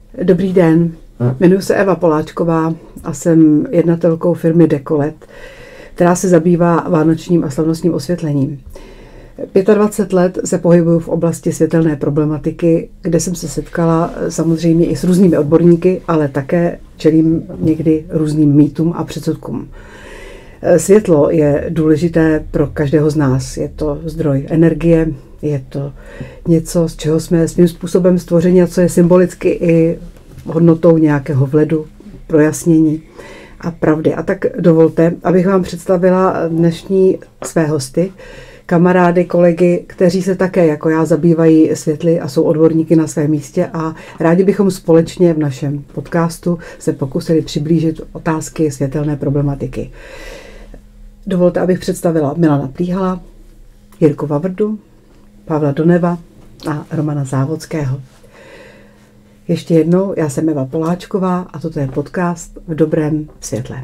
Dobrý den, jmenuji se Eva Poláčková a jsem jednatelkou firmy Dekolet, která se zabývá vánočním a slavnostním osvětlením. 25 let se pohybuju v oblasti světelné problematiky, kde jsem se setkala samozřejmě i s různými odborníky, ale také čelím někdy různým mýtům a předsudkům. Světlo je důležité pro každého z nás. Je to zdroj energie, je to něco, z čeho jsme svým způsobem stvořeni a co je symbolicky i hodnotou nějakého vledu, projasnění a pravdy. A tak dovolte, abych vám představila dnešní své hosty, kamarády, kolegy, kteří se také jako já zabývají světly a jsou odborníky na svém místě a rádi bychom společně v našem podcastu se pokusili přiblížit otázky světelné problematiky. Dovolte, abych představila Milana Plíhala, Jirku Vavrdu, Pavla Doneva a Romana Závodského. Ještě jednou, já jsem Eva Poláčková a toto je podcast V dobrém světle.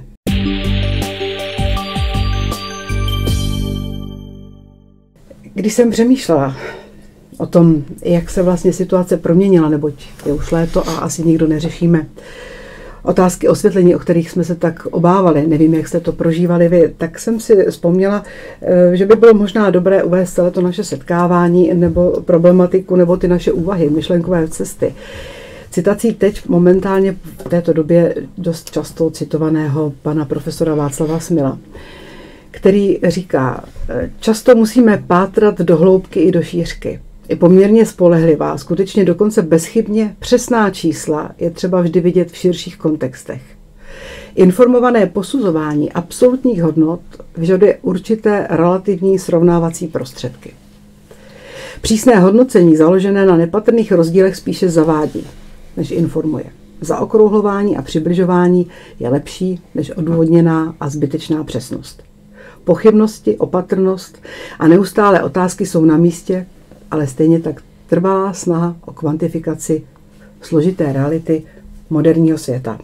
Když jsem přemýšlela o tom, jak se vlastně situace proměnila, neboť je už léto a asi nikdo neřešíme otázky osvětlení, o kterých jsme se tak obávali, nevím, jak jste to prožívali vy, tak jsem si vzpomněla, že by bylo možná dobré uvést celé to naše setkávání nebo problematiku nebo ty naše úvahy, myšlenkové cesty. Citací teď momentálně v této době dost často citovaného pana profesora Václava Smila, který říká, často musíme pátrat do hloubky i do šířky. I poměrně spolehlivá, skutečně dokonce bezchybně přesná čísla je třeba vždy vidět v širších kontextech. Informované posuzování absolutních hodnot vyžaduje určité relativní srovnávací prostředky. Přísné hodnocení založené na nepatrných rozdílech spíše zavádí, než informuje. Zaokrouhlování a přibližování je lepší než odůvodněná a zbytečná přesnost. Pochybnosti, opatrnost a neustálé otázky jsou na místě, ale stejně tak trvalá snaha o kvantifikaci složité reality moderního světa.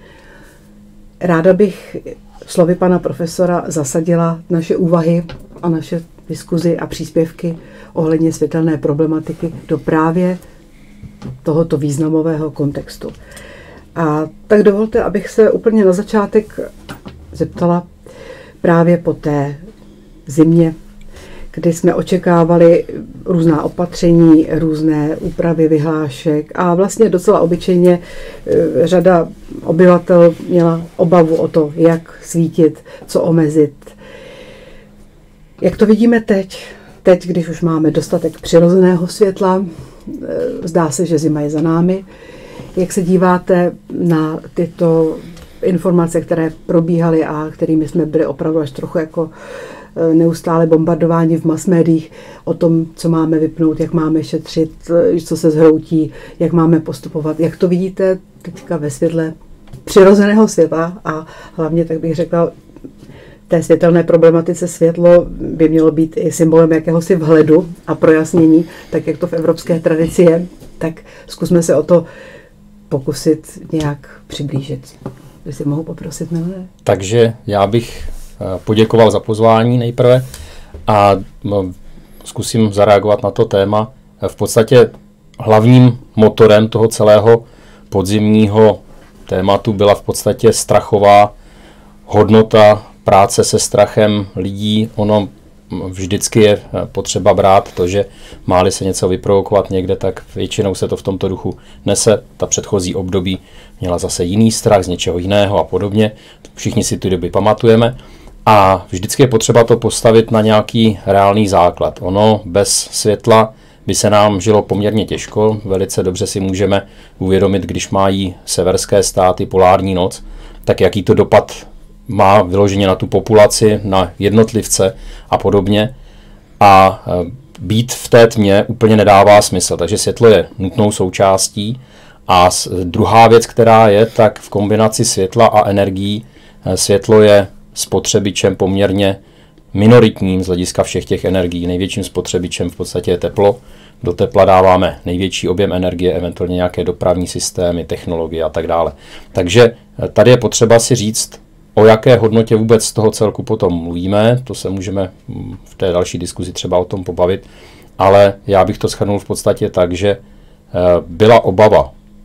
Ráda bych slovy pana profesora zasadila naše úvahy a naše diskuzi a příspěvky ohledně světelné problematiky do právě tohoto významového kontextu. A tak dovolte, abych se úplně na začátek zeptala právě po té zimě, kdy jsme očekávali různá opatření, různé úpravy vyhlášek a vlastně docela obyčejně řada obyvatel měla obavu o to, jak svítit, co omezit. Jak to vidíme teď? Teď, když už máme dostatek přirozeného světla, zdá se, že zima je za námi. Jak se díváte na tyto informace, které probíhaly a kterými jsme byli opravdu až trochu jako neustále bombardováni v masmédiích o tom, co máme vypnout, jak máme šetřit, co se zhroutí, jak máme postupovat. Jak to vidíte teďka ve světle přirozeného světa a hlavně, tak bych řekla, té světelné problematice světlo by mělo být i symbolem jakéhosi vhledu a projasnění, tak jak to v evropské tradici je, tak zkusme se o to pokusit nějak přiblížit. Jestli mohu poprosit, Milane? Takže já bych poděkoval za pozvání nejprve a zkusím zareagovat na to téma. V podstatě hlavním motorem toho celého podzimního tématu byla v podstatě strachová hodnota práce se strachem lidí. Ono vždycky je potřeba brát to, že má-li se něco vyprovokovat někde, tak většinou se to v tomto duchu nese. Ta předchozí období měla zase jiný strach z něčeho jiného a podobně. Všichni si ty doby pamatujeme. A vždycky je potřeba to postavit na nějaký reálný základ. Ono bez světla by se nám žilo poměrně těžko. Velice dobře si můžeme uvědomit, když mají severské státy polární noc, tak jaký to dopad má vyloženě na tu populaci, na jednotlivce a podobně. A být v té tmě úplně nedává smysl. Takže světlo je nutnou součástí. A druhá věc, která je, tak v kombinaci světla a energií světlo je spotřebičem poměrně minoritním z hlediska všech těch energií. Největším spotřebičem v podstatě je teplo. Do tepla dáváme největší objem energie, eventuálně nějaké dopravní systémy, technologie a tak dále. Takže tady je potřeba si říct, o jaké hodnotě vůbec z toho celku potom mluvíme. To se můžeme v té další diskuzi třeba o tom pobavit. Ale já bych to shrnul v podstatě tak, že byla obava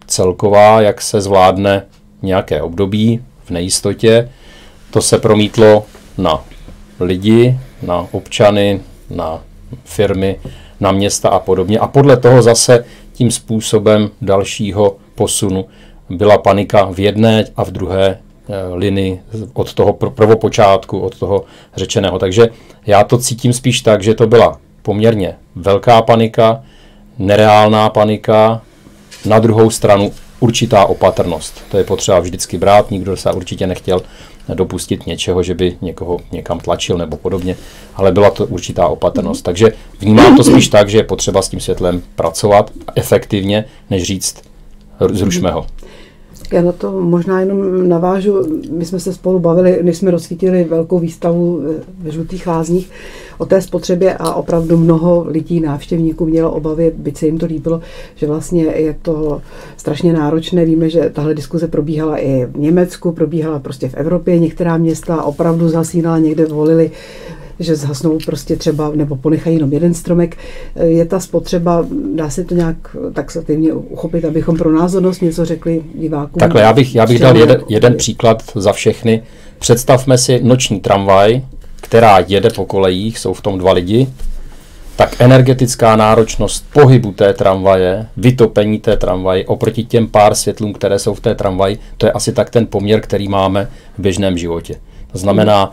celková, jak se zvládne nějaké období v nejistotě. To se promítlo na lidi, na občany, na firmy, na města a podobně. A podle toho zase tím způsobem dalšího posunu byla panika v jedné a v druhé linii od toho prvopočátku, od toho řečeného. Takže já to cítím spíš tak, že to byla poměrně velká panika, nereálná panika, na druhou stranu určitá opatrnost. To je potřeba vždycky brát, nikdo se určitě nechtěl dopustit něčeho, že by někoho někam tlačil nebo podobně, ale byla to určitá opatrnost. Takže vnímám to spíš tak, že je potřeba s tím světlem pracovat efektivně, než říct zrušme ho. Já na to možná jenom navážu. My jsme se spolu bavili, než jsme rozsvítili velkou výstavu ve Žlutých lázních o té spotřebě a opravdu mnoho lidí, návštěvníků mělo obavy, byť se jim to líbilo, že vlastně je to strašně náročné. Víme, že tahle diskuze probíhala i v Německu, probíhala prostě v Evropě. Některá města opravdu zhasínala, někde volili, že zhasnou prostě třeba, nebo ponechají jenom jeden stromek. Je ta spotřeba, dá se to nějak taxativně uchopit, abychom pro názornost něco řekli divákům? Takhle, já bych dal jeden příklad za všechny. Představme si noční tramvaj, která jede po kolejích, jsou v tom 2 lidi, tak energetická náročnost pohybu té tramvaje, vytopení té tramvaje oproti těm pár světlům, které jsou v té tramvaji, to je asi tak ten poměr, který máme v běžném životě. To znamená,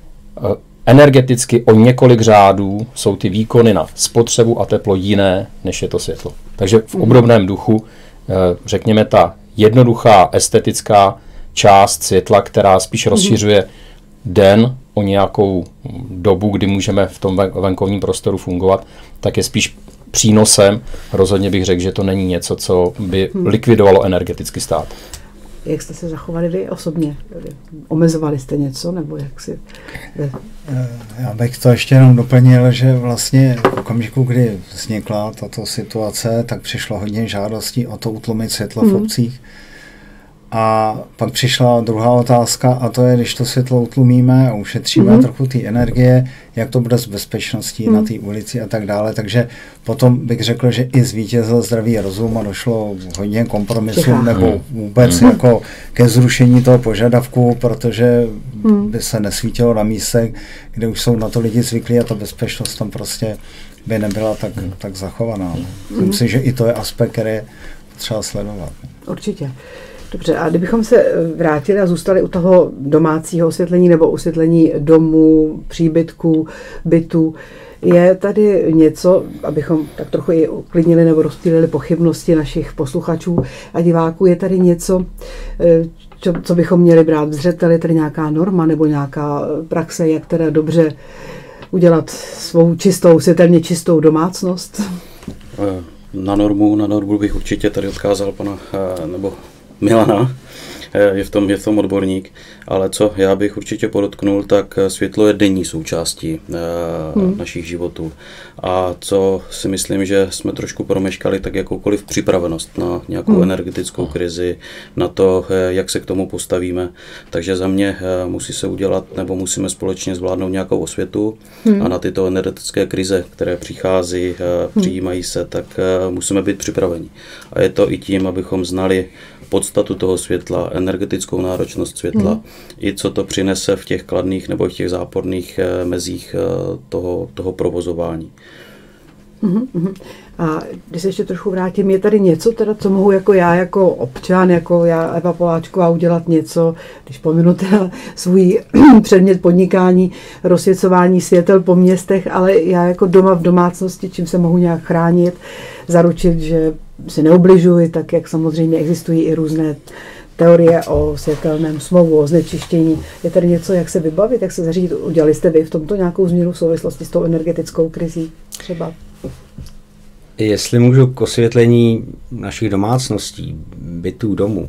energeticky o několik řádů jsou ty výkony na spotřebu a teplo jiné, než je to světlo. Takže v obdobném duchu, řekněme, ta jednoduchá estetická část světla, která spíš rozšiřuje den o nějakou dobu, kdy můžeme v tom venkovním prostoru fungovat, tak je spíš přínosem. Rozhodně bych řekl, že to není něco, co by likvidovalo energetický stát. Jak jste se zachovali vy osobně? Omezovali jste něco, nebo jak si... Já bych to ještě jenom doplnil, že vlastně v okamžiku, kdy vznikla tato situace, tak přišlo hodně žádostí o to utlumit světlo v obcích. A pak přišla druhá otázka, a to je, když to světlo utlumíme a ušetříme trochu té energie, jak to bude s bezpečností na té ulici a tak dále. Takže potom bych řekl, že i zvítězil zdravý rozum a došlo hodně kompromisů nebo vůbec jako ke zrušení toho požadavku, protože by se nesvítilo na místech, kde už jsou na to lidi zvyklí a ta bezpečnost tam prostě by nebyla tak zachovaná. Myslím si, že i to je aspekt, který je třeba sledovat. Určitě. Dobře, a kdybychom se vrátili a zůstali u toho domácího osvětlení nebo osvětlení domů, příbytků, bytů, je tady něco, abychom tak trochu i uklidnili nebo rozptýlili pochybnosti našich posluchačů a diváků, je tady něco, co bychom měli brát v zřeteli, tedy nějaká norma nebo nějaká praxe, jak teda dobře udělat svou čistou, světelně čistou domácnost? Na normu bych určitě tady odkázal pana nebo Milana, je v tom odborník, ale co já bych určitě podotknul, tak světlo je denní součástí našich životů. A co si myslím, že jsme trošku promeškali, tak jakoukoliv připravenost na nějakou energetickou krizi, na to, jak se k tomu postavíme. Takže za mě musí se udělat, nebo musíme společně zvládnout nějakou osvětu a na tyto energetické krize, které přichází, přijímají se, tak musíme být připraveni. A je to i tím, abychom znali podstatu toho světla, energetickou náročnost světla, i co to přinese v těch kladných nebo v těch záporných mezích toho provozování. A když se ještě trochu vrátím, je tady něco, teda, co mohu jako já, jako občan, jako já, Eva Poláčková, udělat něco, když pominu teda svůj předmět podnikání, rozsvěcování světel po městech, ale já jako doma v domácnosti, čím se mohu nějak chránit, zaručit, že si neubližuji, tak jak samozřejmě existují i různé teorie o světelném smogu, o znečištění. Je tady něco, jak se vybavit, jak se zařídit? Udělali jste vy v tomto nějakou změnu v souvislosti s tou energetickou krizí třeba? Jestli můžu k osvětlení našich domácností, bytů, domů.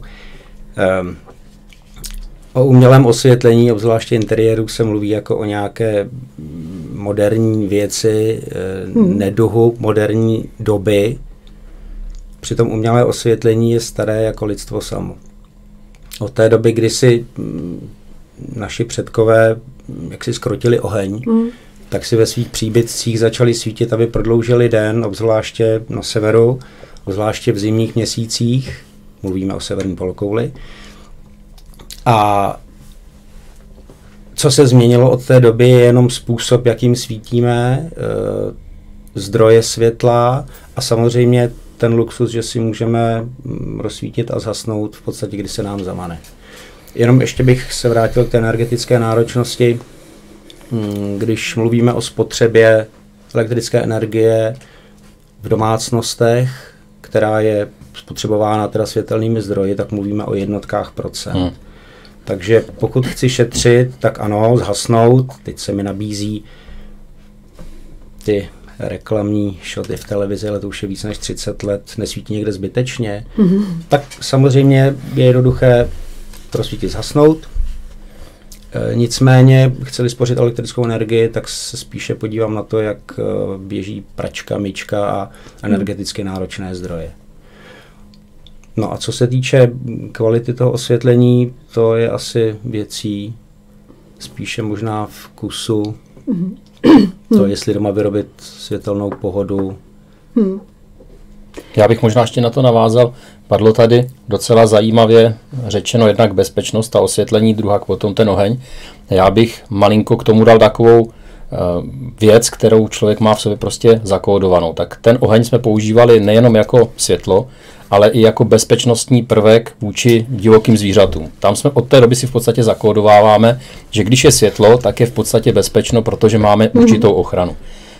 O umělém osvětlení, obzvláště interiéru, se mluví jako o nějaké moderní věci, neduhu moderní doby. Přitom umělé osvětlení je staré jako lidstvo samo. Od té doby, kdy si naši předkové jaksi skrotili oheň, tak si ve svých příbytcích začali svítit, aby prodloužili den, obzvláště na severu, obzvláště v zimních měsících, mluvíme o severní polokouli. A co se změnilo od té doby, je jenom způsob, jakým svítíme, zdroje světla a samozřejmě ten luxus, že si můžeme rozsvítit a zhasnout v podstatě, když se nám zamane. Jenom ještě bych se vrátil k té energetické náročnosti. Když mluvíme o spotřebě elektrické energie v domácnostech, která je spotřebována teda světelnými zdroji, tak mluvíme o jednotkách procent. Takže pokud chci šetřit, tak ano, zhasnout. Teď se mi nabízí ty reklamní šoty v televizi, ale to už je víc než 30 let, nesvítí někde zbytečně. Tak samozřejmě je jednoduché prosvítit, zhasnout. Nicméně, chci-li spořit elektrickou energii, tak se spíše podívám na to, jak běží pračka, myčka a energeticky náročné zdroje. No a co se týče kvality toho osvětlení, to je asi věcí spíše možná vkusu. To, jestli doma vyrobit světelnou pohodu. Já bych možná ještě na to navázal. Padlo tady docela zajímavě řečeno jednak bezpečnost a osvětlení, druhak potom ten oheň. Já bych malinko k tomu dal takovou věc, kterou člověk má v sobě prostě zakódovanou. Tak ten oheň jsme používali nejenom jako světlo, ale i jako bezpečnostní prvek vůči divokým zvířatům. Tam jsme od té doby si v podstatě zakódováváme, že když je světlo, tak je v podstatě bezpečno, protože máme určitou ochranu.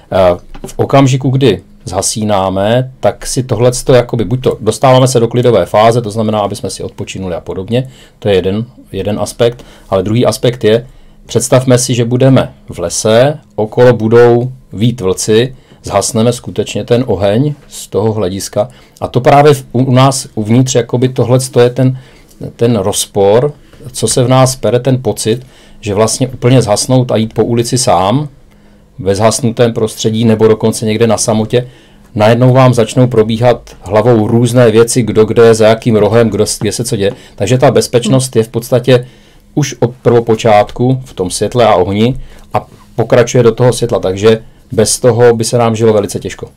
V okamžiku, kdy zhasínáme, tak si tohleto jakoby, buď to dostáváme se do klidové fáze, to znamená, aby jsme si odpočinuli a podobně, to je jeden aspekt, ale druhý aspekt je, představme si, že budeme v lese, okolo budou vít vlci, zhasneme skutečně ten oheň z toho hlediska a to právě u nás uvnitř, jakoby tohleto je ten rozpor, co se v nás pere, ten pocit, že vlastně úplně zhasnout a jít po ulici sám, ve zhasnutém prostředí nebo dokonce někde na samotě, najednou vám začnou probíhat hlavou různé věci, kdo kde, za jakým rohem, kde se co děje. Takže ta bezpečnost je v podstatě už od prvopočátku v tom světle a ohni a pokračuje do toho světla, takže bez toho by se nám žilo velice těžko.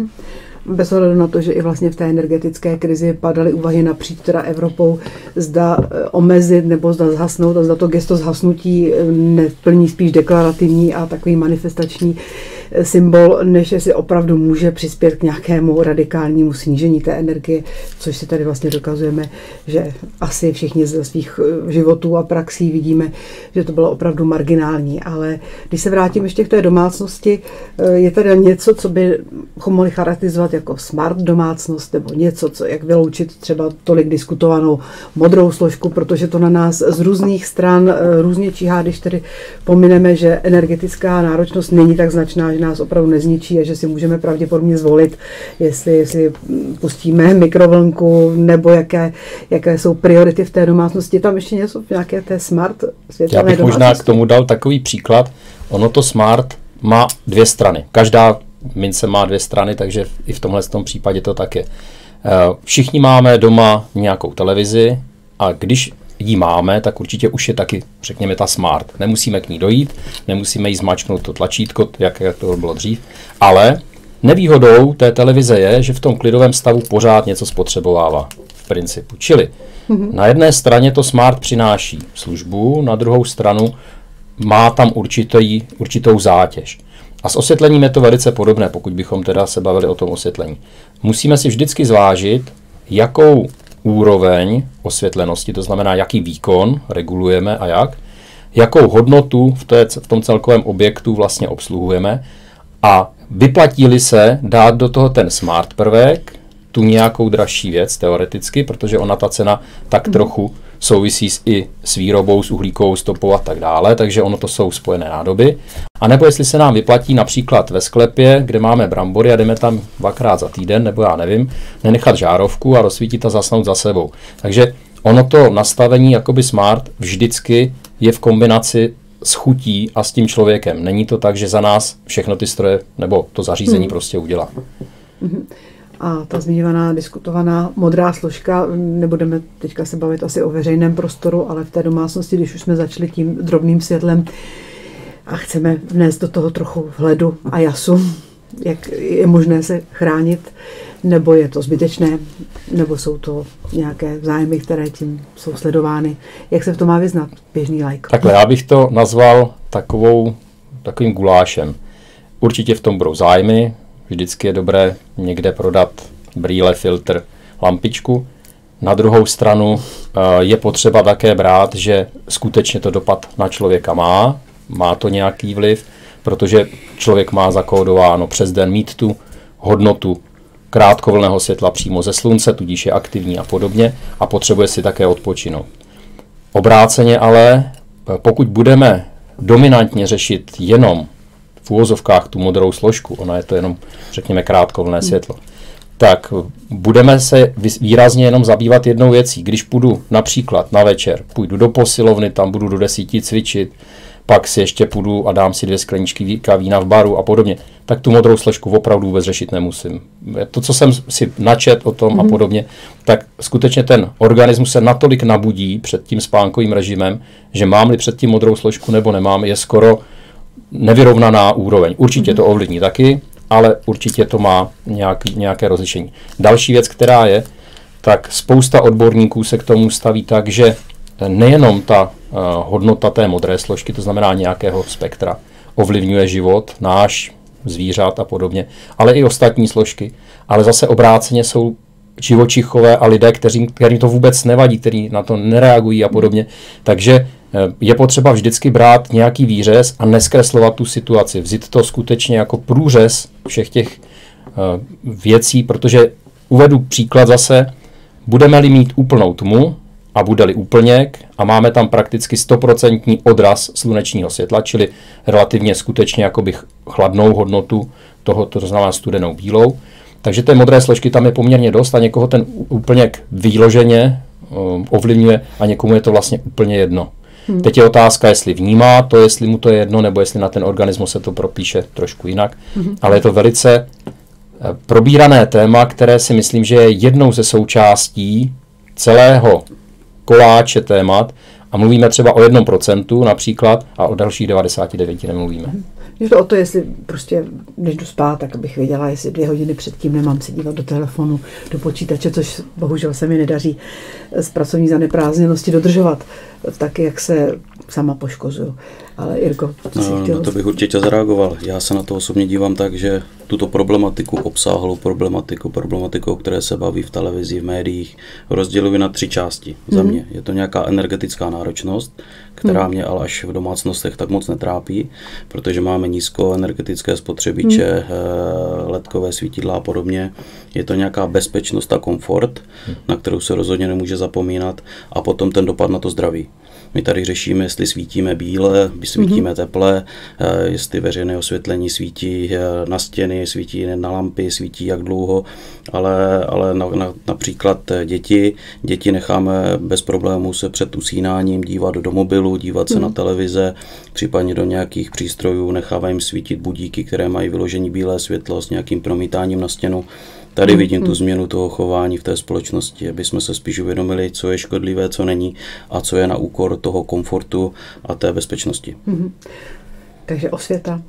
Bez ohledu na to, že i vlastně v té energetické krizi padaly úvahy napříč teda Evropou, zda omezit nebo zda zhasnout a zda to gesto zhasnutí neplní spíš deklarativní a takový manifestační symbol, než jestli opravdu může přispět k nějakému radikálnímu snížení té energie, což si tady vlastně dokazujeme, že asi všichni ze svých životů a praxí vidíme, že to bylo opravdu marginální. Ale když se vrátím ještě k té domácnosti, je tady něco, co bychom mohli charakterizovat jako smart domácnost, nebo něco, co, jak vyloučit třeba tolik diskutovanou modrou složku, protože to na nás z různých stran různě číhá, když tedy pomineme, že energetická náročnost není tak značná, že nás opravdu nezničí a že si můžeme pravděpodobně zvolit, jestli pustíme mikrovlnku nebo jaké jsou priority v té domácnosti. Tam ještě něco v nějaké té smart světelné domácnosti. Já bych možná k tomu dal takový příklad. Ono to smart má dvě strany. Každá mince má dvě strany, takže i v tomhle případě to tak je. Všichni máme doma nějakou televizi a když ji máme, tak určitě už je taky, řekněme, ta smart. Nemusíme k ní dojít, nemusíme jí zmačknout to tlačítko, jak to bylo dřív, ale nevýhodou té televize je, že v tom klidovém stavu pořád něco spotřebovává v principu. Čili na jedné straně to smart přináší službu, na druhou stranu má tam určitou zátěž. A s osvětlením je to velice podobné, pokud bychom teda se bavili o tom osvětlení. Musíme si vždycky zvážit, jakou úroveň osvětlenosti, to znamená, jaký výkon regulujeme a jakou hodnotu v tom celkovém objektu vlastně obsluhujeme a vyplatí-li se dát do toho ten smart prvek, tu nějakou dražší věc teoreticky, protože ona ta cena tak trochu souvisí i s výrobou, s uhlíkovou stopou a tak dále, takže ono to jsou spojené nádoby. A nebo jestli se nám vyplatí například ve sklepě, kde máme brambory a jdeme tam 2krát za týden, nebo já nevím, nenechat žárovku a rozsvítit a zasnout za sebou. Takže ono to nastavení jakoby smart vždycky je v kombinaci s chutí a s tím člověkem. Není to tak, že za nás všechno ty stroje nebo to zařízení prostě udělá. A ta zmiňovaná, diskutovaná modrá složka, nebudeme teďka se bavit asi o veřejném prostoru, ale v té domácnosti, když už jsme začali tím drobným světlem a chceme vnést do toho trochu vhledu a jasu, jak je možné se chránit nebo je to zbytečné, nebo jsou to nějaké zájmy, které tím jsou sledovány. Jak se v tom má vyznat běžný laik? Takhle, já bych to nazval takovým gulášem. Určitě v tom budou zájmy, vždycky je dobré někde prodat brýle, filtr, lampičku. Na druhou stranu je potřeba také brát, že skutečně to dopad na člověka má to nějaký vliv, protože člověk má zakódováno přes den mít tu hodnotu krátkovlnného světla přímo ze slunce, tudíž je aktivní a podobně a potřebuje si také odpočinout. Obráceně ale, pokud budeme dominantně řešit jenom v uvozovkách tu modrou složku, ona je to jenom, řekněme, krátkovlnné světlo, tak budeme se výrazně jenom zabývat jednou věcí. Když půjdu například na večer, půjdu do posilovny, tam budu do 10 cvičit, pak si ještě půjdu a dám si 2 skleničky vína v baru a podobně, tak tu modrou složku opravdu vůbec řešit nemusím. To, co jsem si načet o tom a podobně, tak skutečně ten organismus se natolik nabudí před tím spánkovým režimem, že mám-li před tím modrou složku nebo nemám, je skoro nevyrovnaná úroveň. Určitě to ovlivní taky, ale určitě to má nějaké rozlišení. Další věc, která je, tak spousta odborníků se k tomu staví tak, že nejenom ta hodnota té modré složky, to znamená nějakého spektra, ovlivňuje život, náš, zvířat a podobně, ale i ostatní složky. Ale zase obráceně jsou živočichové a lidé, kterým to vůbec nevadí, kteří na to nereagují a podobně. Takže je potřeba vždycky brát nějaký výřez a neskreslovat tu situaci. Vzít to skutečně jako průřez všech těch věcí, protože uvedu příklad zase, budeme-li mít úplnou tmu a bude-li úplněk a máme tam prakticky 100% odraz slunečního světla, čili relativně skutečně jakoby chladnou hodnotu toho, to znamená studenou bílou, takže té modré složky tam je poměrně dost a někoho ten úplněk výloženě ovlivňuje a někomu je to vlastně úplně jedno. Teď je otázka, jestli vnímá to, jestli mu to je jedno, nebo jestli na ten organismus se to propíše trošku jinak. Ale je to velice probírané téma, které si myslím, že je jednou ze součástí celého koláče témat a mluvíme třeba o 1% například a o dalších 99 nemluvíme. Mě to o to, jestli prostě, než jdu spát, tak abych věděla, jestli 2 hodiny předtím nemám se dívat do telefonu, do počítače, což bohužel se mi nedaří z pracovní zaneprázdněnosti dodržovat, tak jak se sama poškozuju. Ale Jirko, co jsi chtěl? Na to bych určitě zareagoval. Já se na to osobně dívám tak, že tuto problematiku, obsáhlou problematiku, o které se baví v televizi, v médiích, rozděluji na 3 části za mě. Je to nějaká energetická náročnost, která mě ale až v domácnostech tak moc netrápí, protože máme nízkoenergetické spotřebiče, ledkové svítidla a podobně. Je to nějaká bezpečnost a komfort, na kterou se rozhodně nemůže zapomínat, a potom ten dopad na to zdraví. My tady řešíme, jestli svítíme bíle, svítíme teple, jestli veřejné osvětlení svítí na stěny, svítí na lampy, svítí jak dlouho, ale například děti necháme bez problémů se před usínáním dívat do mobilu, dívat se na televize, případně do nějakých přístrojů, nechávají jim svítit budíky, které mají vyložení bílé světlo s nějakým promítáním na stěnu. Tady vidím tu změnu toho chování v té společnosti, aby jsme se spíš uvědomili, co je škodlivé, co není a co je na úkor toho komfortu a té bezpečnosti. Takže osvěta.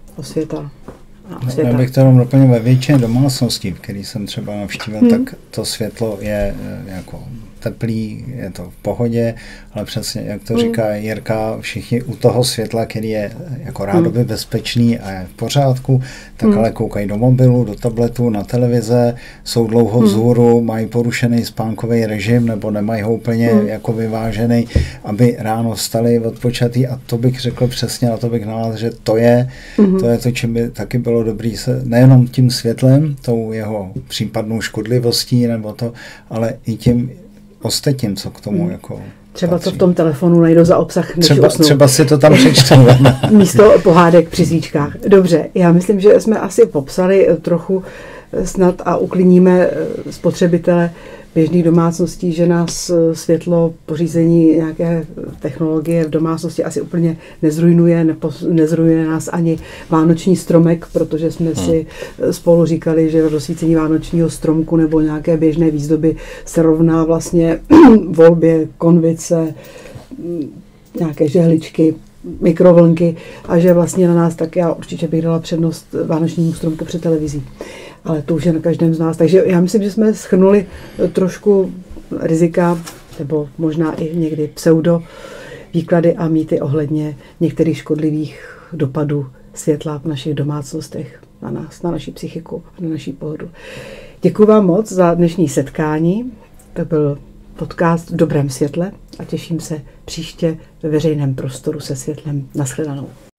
Já bych to jenom doplnil, ve většině domácností, který jsem třeba navštívil, tak to světlo je jako teplý, je to v pohodě, ale přesně, jak to říká Jirka, všichni u toho světla, který je jako rádoby bezpečný a je v pořádku, tak ale koukají do mobilu, do tabletu, na televize, jsou dlouho vzhůru, mají porušený spánkový režim nebo nemají ho úplně jako vyvážený, aby ráno vstali odpočatý, a to bych řekl přesně, a to bych navázal, že to je to, čím by taky bylo dobrý se, nejenom tím světlem, tou jeho případnou škodlivostí nebo to, ale i tím ostatním, co k tomu jako třeba patří. Co v tom telefonu najdou za obsah, než usnou. Třeba si to tam přečtu. Místo pohádek při svíčkách. Dobře, já myslím, že jsme asi popsali trochu snad a uklidníme spotřebitele běžných domácností, že nás světlo, pořízení nějaké technologie v domácnosti asi úplně nezrujnuje nás ani vánoční stromek, protože jsme si spolu říkali, že rozsvícení vánočního stromku nebo nějaké běžné výzdoby se rovná vlastně volbě konvice, nějaké žehličky, mikrovlnky, a že vlastně na nás tak já určitě bych dala přednost vánočnímu stromku před televizí. ale to už je na každém z nás. Takže já myslím, že jsme shrnuli trošku rizika, nebo možná i někdy pseudo výklady a mýty ohledně některých škodlivých dopadů světla v našich domácnostech, na nás, na naši psychiku, na naši pohodu. Děkuji vám moc za dnešní setkání. To byl podcast v dobrém světle a těším se příště ve veřejném prostoru se světlem. Nashledanou.